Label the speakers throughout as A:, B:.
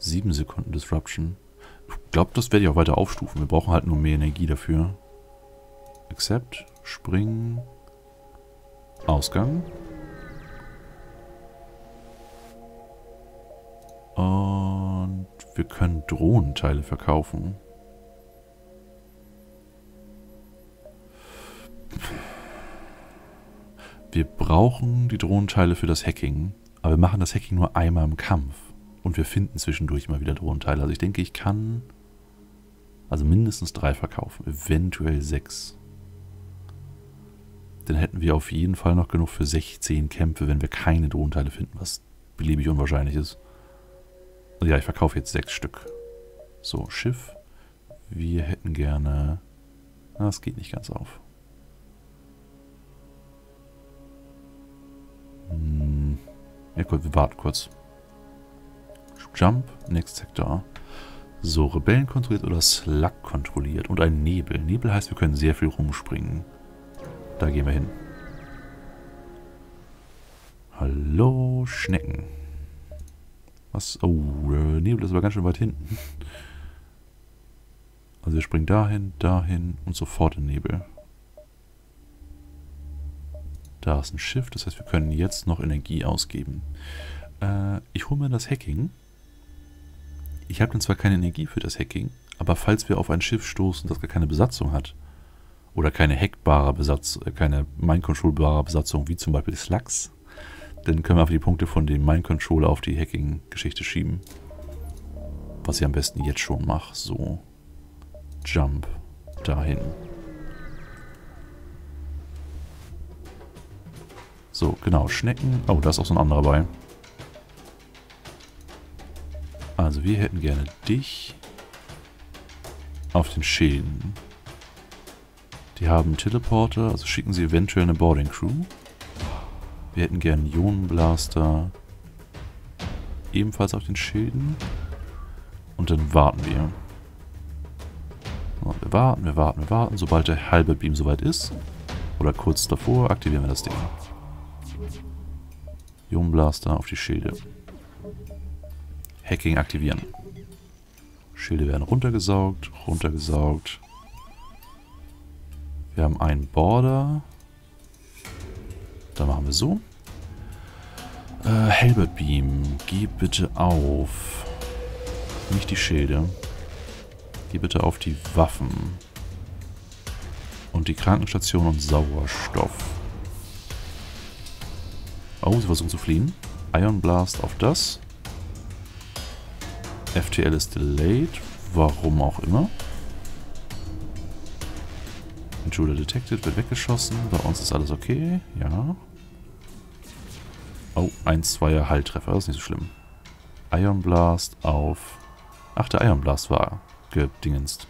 A: 7 Sekunden Disruption. Ich glaube, das werde ich auch weiter aufstufen. Wir brauchen halt nur mehr Energie dafür. Accept, springen, Ausgang. Und wir können Drohnenteile verkaufen. Wir brauchen die Drohnenteile für das Hacking, aber wir machen das Hacking nur einmal im Kampf. Und wir finden zwischendurch immer wieder Drohnenteile. Also ich denke, ich kann also mindestens 3 verkaufen, eventuell 6. Dann hätten wir auf jeden Fall noch genug für 16 Kämpfe, wenn wir keine Drohnenteile finden, was beliebig unwahrscheinlich ist. Also ja, ich verkaufe jetzt 6 Stück. So, Schiff. Wir hätten gerne... Na, das geht nicht ganz auf. Ja gut, wir warten kurz. Jump, Next Sector. So, Rebellen kontrolliert oder Slug kontrolliert. Und ein Nebel. Nebel heißt, wir können sehr viel rumspringen. Da gehen wir hin. Hallo, Schnecken. Was? Oh, Nebel ist aber ganz schön weit hinten. Also wir springen dahin und sofort in Nebel. Da ist ein Schiff, das heißt, wir können jetzt noch Energie ausgeben. Ich hole mir das Hacking. Ich habe dann zwar keine Energie für das Hacking, aber falls wir auf ein Schiff stoßen, das gar keine Besatzung hat, oder keine hackbare Besatzung, keine Mind-Control-bare Besatzung, wie zum Beispiel Slugs, dann können wir einfach die Punkte von dem Mind-Controller auf die Hacking-Geschichte schieben. Was ich am besten jetzt schon mache. So. Jump. Dahin. So, genau. Schnecken. Oh, da ist auch so ein anderer bei. Also, wir hätten gerne dich auf den Schilden. Die haben einen Teleporter, also schicken sie eventuell eine Boarding Crew. Wir hätten gerne einen Ionenblaster ebenfalls auf den Schilden. Und dann warten wir. So, wir warten. Sobald der halbe Beam soweit ist, oder kurz davor, aktivieren wir das Ding. Ionenblaster auf die Schilde. Hacking aktivieren. Schilde werden runtergesaugt. Wir haben einen Border. Da machen wir so. Halberd Beam, geh bitte auf. Nicht die Schilde. Geh bitte auf die Waffen. Und die Krankenstation und Sauerstoff. Oh, sie versuchen zu fliehen. Ion Blast auf das. FTL ist delayed. Warum auch immer. Intruder detected, wird weggeschossen. Bei uns ist alles okay. Ja. Oh, 1-2er Heiltreffer. Das ist nicht so schlimm. Ion Blast auf... Ach, der Ion Blast war gedingenst.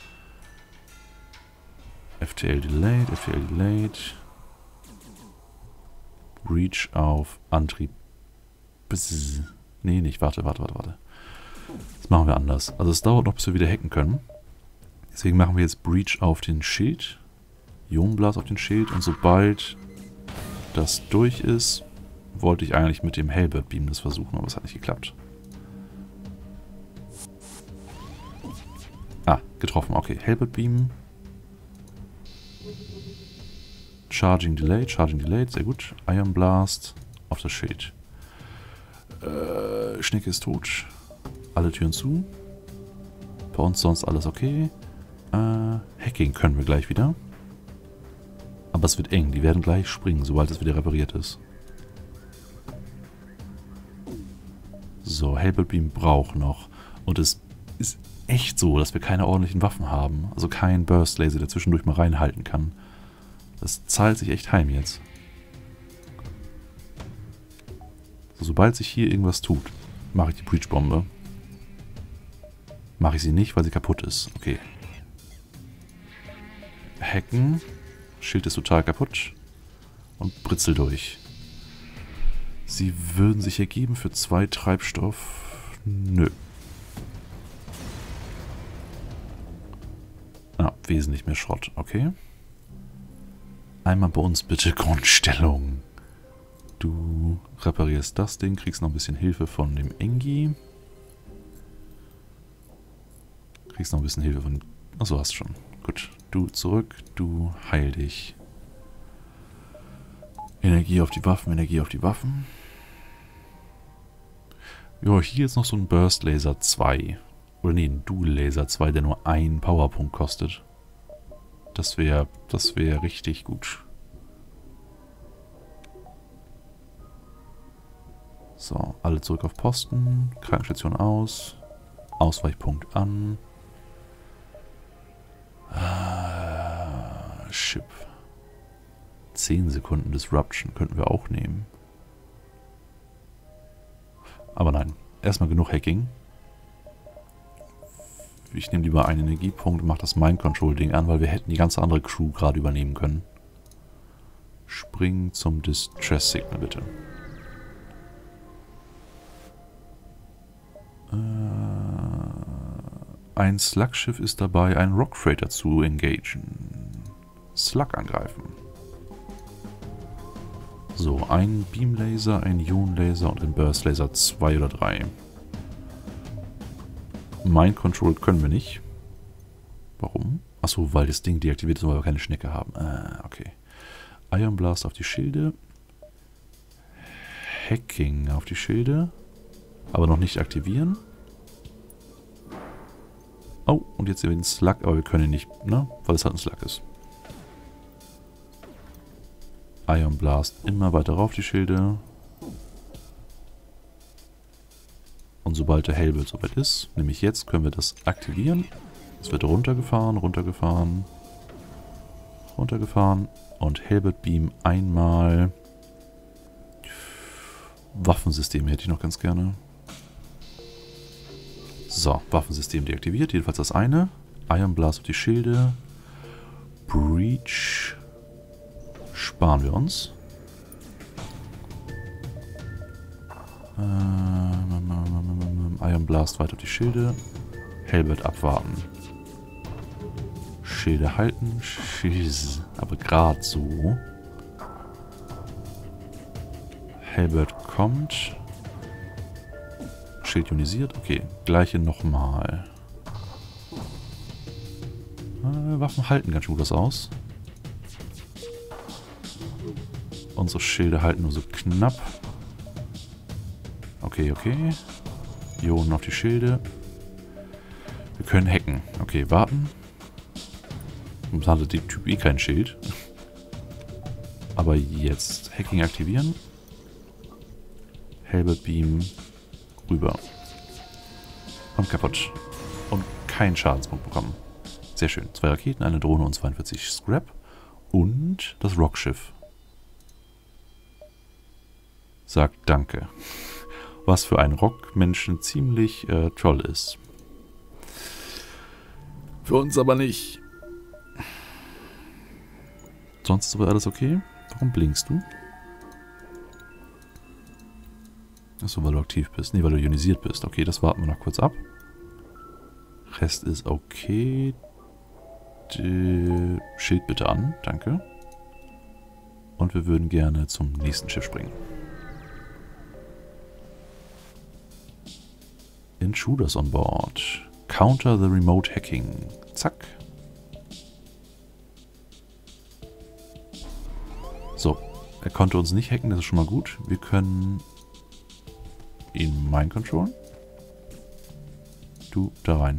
A: FTL delayed. Breach auf Antrieb. Bzz. Nee, nicht. Warte. Das machen wir anders. Also es dauert noch, bis wir wieder hacken können. Deswegen machen wir jetzt Breach auf den Schild. Ionenblast auf den Schild. Und sobald das durch ist, wollte ich eigentlich mit dem Halberd Beam das versuchen, aber es hat nicht geklappt. Ah, getroffen. Okay, Halberd Beam. Charging delayed, sehr gut. Ion Blast auf das Schild. Schnecke ist tot. Alle Türen zu. Bei uns sonst alles okay. Hacking können wir gleich wieder. Aber es wird eng. Die werden gleich springen, sobald es wieder repariert ist. So, Halberd Beam braucht noch. Und es ist echt so, dass wir keine ordentlichen Waffen haben. Also kein Burst Laser, der zwischendurch mal reinhalten kann. Das zahlt sich echt heim jetzt. So, sobald sich hier irgendwas tut, mache ich die Breach-Bombe. Mache ich sie nicht, weil sie kaputt ist. Okay. Hacken. Schild ist total kaputt. Und Britzel durch. Sie würden sich ergeben für 2 Treibstoff. Nö. Ah, wesentlich mehr Schrott. Okay. Einmal bei uns bitte Grundstellung. Du reparierst das Ding, kriegst noch ein bisschen Hilfe von dem Engi. Kriegst noch ein bisschen Hilfe von... Achso, hast schon. Gut. Du zurück, du heil dich. Energie auf die Waffen, Energie auf die Waffen. Ja, hier ist noch so ein Burst Laser 2. Oder nee, ein Dual Laser 2, der nur einen Powerpunkt kostet. Das wäre richtig gut. So, alle zurück auf Posten. Krankenstation aus. Ausweichpunkt an. Chip. 10 Sekunden Disruption könnten wir auch nehmen. Aber nein, erstmal genug Hacking. Ich nehme lieber einen Energiepunkt und mache das Mind-Control-Ding an, weil wir hätten die ganze andere Crew gerade übernehmen können. Spring zum Distress-Signal, bitte. Ein Slug-Schiff ist dabei, einen Rock-Freighter zu engagen. Slug angreifen. So, ein Beam-Laser, ein Ion-Laser und ein Burst-Laser 2 oder 3. Mind-Control können wir nicht. Warum? Achso, weil das Ding deaktiviert ist, weil wir keine Schnecke haben. Okay. Ion Blast auf die Schilde. Hacking auf die Schilde. Aber noch nicht aktivieren. Oh, und jetzt sehen wir den Slug, aber wir können ihn nicht, ne? Weil es halt ein Slug ist. Ion Blast immer weiter rauf die Schilde. Und sobald der Hellbild soweit ist, nämlich jetzt, können wir das aktivieren. Es wird runtergefahren, runtergefahren, runtergefahren. Und Hellbild Beam einmal. Waffensysteme hätte ich noch ganz gerne. So, Waffensystem deaktiviert. Jedenfalls das eine. Ion Blast auf die Schilde. Breach. Sparen wir uns. Ion Blast weiter auf die Schilde. Hellbird abwarten. Schilde halten. Schieß. Aber gerade so. Hellbird kommt. Schild ionisiert. Okay, gleiche nochmal. Waffen halten ganz gut was aus. Unsere Schilde halten nur so knapp. Okay, okay. Ionen auf die Schilde. Wir können hacken. Okay, warten. Sonst hatte der Typ eh kein Schild. Aber jetzt Hacking aktivieren. Hellbird Beam rüber. Und kaputt. Und keinen Schadenspunkt bekommen. Sehr schön. 2 Raketen, eine Drohne und 42 Scrap. Und das Rockschiff. Sagt Danke. Was für ein Rockmenschen ziemlich toll ist. Für uns aber nicht. Sonst ist aber alles okay? Warum blinkst du? Achso, weil du aktiv bist. Nee, weil du ionisiert bist. Okay, das warten wir noch kurz ab. Rest ist okay. Schild bitte an. Danke. Und wir würden gerne zum nächsten Schiff springen. Intruders on board. Counter the remote hacking. Zack. So, er konnte uns nicht hacken, das ist schon mal gut. Wir können ihn mind controllen. Du, da rein.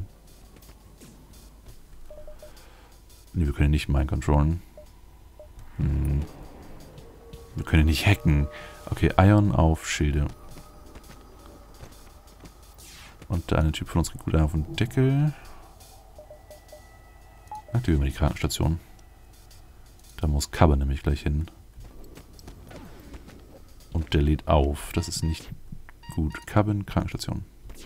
A: Ne, wir können ihn nicht mind controllen. Wir können ihn nicht hacken. Okay, Ion auf Schilde. Und der eine Typ von uns kriegt gut einen auf den Deckel. Aktivieren wir die Krankenstation. Da muss Kabbe nämlich gleich hin. Und der lädt auf. Das ist nicht gut. Cabin, Krankenstation.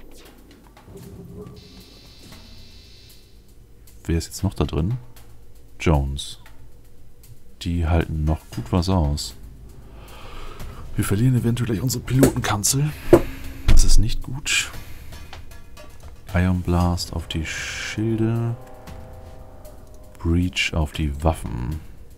A: Wer ist jetzt noch da drin? Jones. Die halten noch gut was aus. Wir verlieren eventuell gleich unsere Pilotenkanzel. Das ist nicht gut. Ion Blast auf die Schilde. Breach auf die Waffen.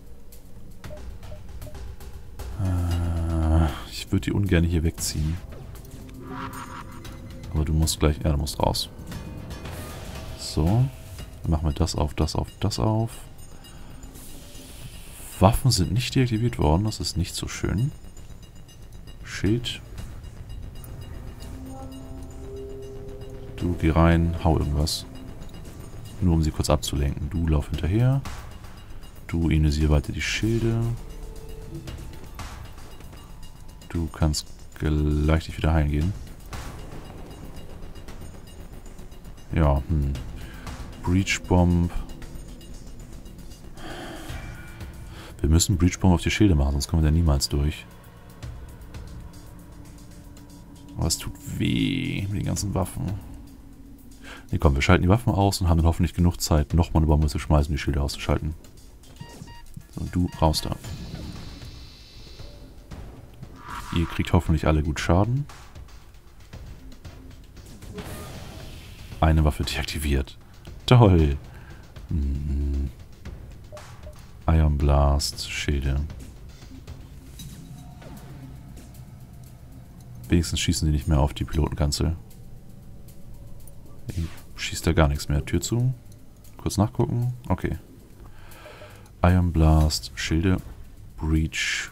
A: Ich würde die ungern hier wegziehen. Aber du musst gleich... Ja, du musst raus. So. Dann machen wir das auf, das auf, das auf. Waffen sind nicht deaktiviert worden. Das ist nicht so schön. Schild. Du, geh rein, hau irgendwas. Nur um sie kurz abzulenken. Du, lauf hinterher. Du, ionisier weiter die Schilde. Du kannst gleich dich wieder heilen gehen. Ja, Breach Bomb. Wir müssen Breach Bomb auf die Schilde machen, sonst kommen wir da niemals durch. Aber es tut weh mit den ganzen Waffen. Ne, komm, wir schalten die Waffen aus und haben dann hoffentlich genug Zeit, nochmal eine Bombe zu schmeißen, um die Schilde auszuschalten. So, und du raus da. Ihr kriegt hoffentlich alle gut Schaden. Eine Waffe deaktiviert. Toll! Ion Blast, Schilde. Wenigstens schießen sie nicht mehr auf die Pilotenkanzel. Schießt da gar nichts mehr. Tür zu. Kurz nachgucken. Okay. Ion Blast, Schilde. Breach.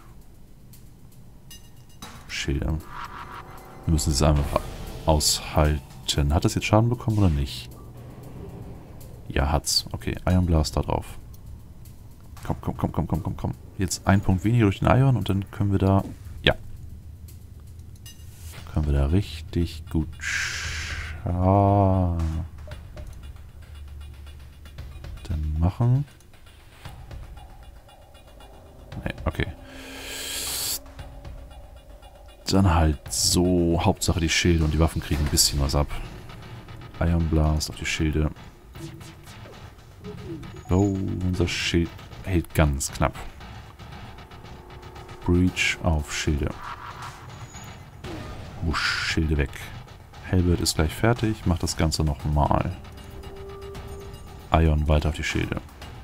A: Schilde. Wir müssen es einfach aushalten. Hat das jetzt Schaden bekommen oder nicht? Ja, hat's. Okay, Ion Blast da drauf. Komm. Jetzt ein Punkt weniger durch den Ion und dann können wir da... Ja. Können wir da richtig gut... Dann machen. Nee, okay. Dann halt so. Hauptsache die Schilde und die Waffen kriegen ein bisschen was ab. Ion Blast auf die Schilde. Oh, unser Schild hält ganz knapp. Breach auf Schilde. Wusch, Schilde weg. Hellbird ist gleich fertig. Macht das Ganze nochmal. Ion weiter auf die Schilde.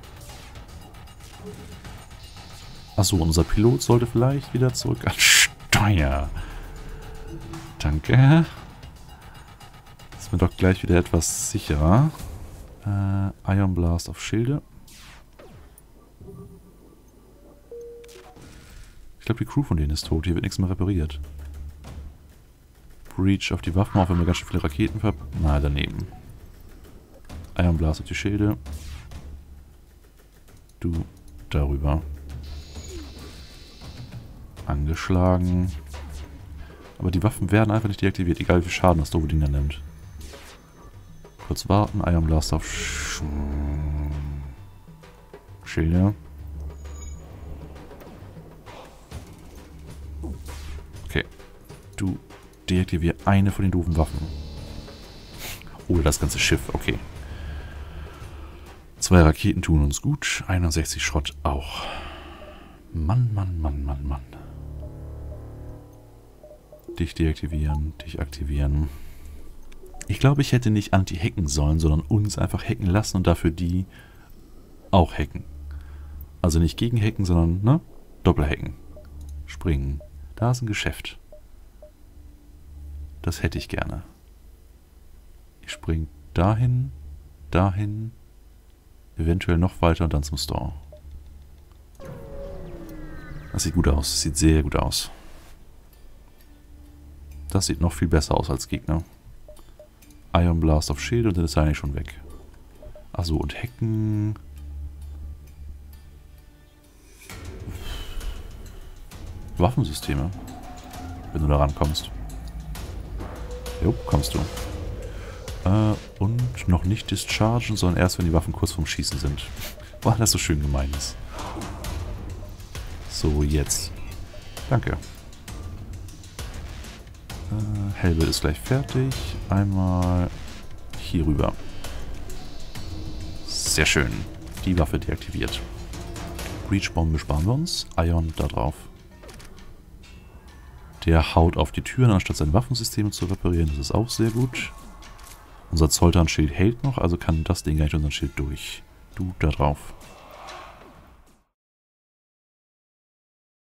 A: Achso, unser Pilot sollte vielleicht wieder zurück an Steuer. Danke. Ist mir doch gleich wieder etwas sicherer. Ion Blast auf Schilde. Ich glaube, die Crew von denen ist tot. Hier wird nichts mehr repariert. Breach auf die Waffen, auch wenn wir ganz schön viele Raketen ver... Na, daneben. Ion Blast auf die Schilde. Du darüber. Angeschlagen. Aber die Waffen werden einfach nicht deaktiviert, egal wie viel Schaden das doofe Ding da nimmt. Kurz warten, Ion Blast auf Schilde. Okay. Du deaktivier eine von den doofen Waffen. Oder das ganze Schiff, okay. 2 Raketen tun uns gut, 61 Schrott auch. Mann. Dich deaktivieren, dich aktivieren. Ich glaube, ich hätte nicht anti-hacken sollen, sondern uns einfach hacken lassen und dafür die auch hacken. Also nicht gegen hacken, sondern, ne? Doppelhacken. Springen. Da ist ein Geschäft. Das hätte ich gerne. Ich springe dahin, dahin, eventuell noch weiter und dann zum Store. Das sieht gut aus. Das sieht sehr gut aus. Das sieht noch viel besser aus als Gegner. Ion Blast auf Schild und dann ist er eigentlich schon weg. Achso, und Hacken. Waffensysteme. Wenn du da rankommst. Jo, kommst du. Und noch nicht dischargen, sondern erst, wenn die Waffen kurz vorm Schießen sind. Boah, das so schön gemein ist. So, jetzt. Danke. Hellbird ist gleich fertig. Einmal hier rüber. Sehr schön. Die Waffe deaktiviert. Breach-Bombe sparen wir uns. Ion da drauf. Der haut auf die Türen, anstatt seine Waffensysteme zu reparieren. Das ist auch sehr gut. Unser Zoltan-Schild hält noch, also kann das Ding gleich unseren Schild durch. Du da drauf.